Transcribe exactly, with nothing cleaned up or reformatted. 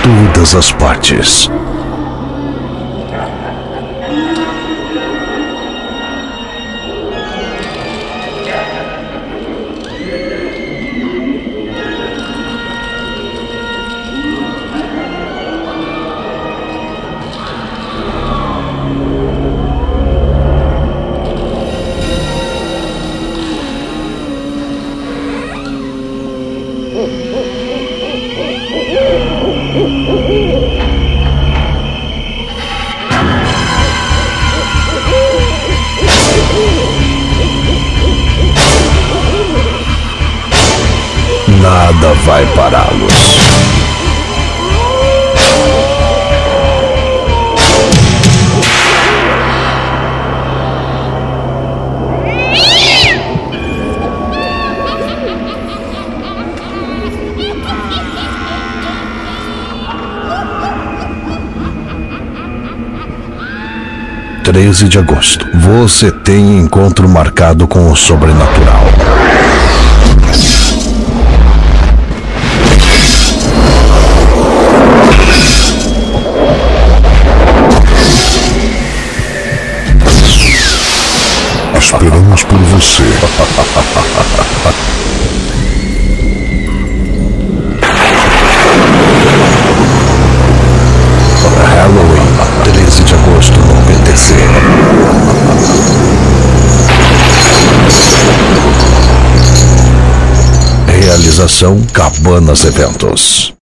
todas as partes. Nada vai pará-los. treze de agosto. Você tem encontro marcado com o sobrenatural. Esperamos por você. Halloween, treze de agosto no P T C. Realização Cabanas Eventos.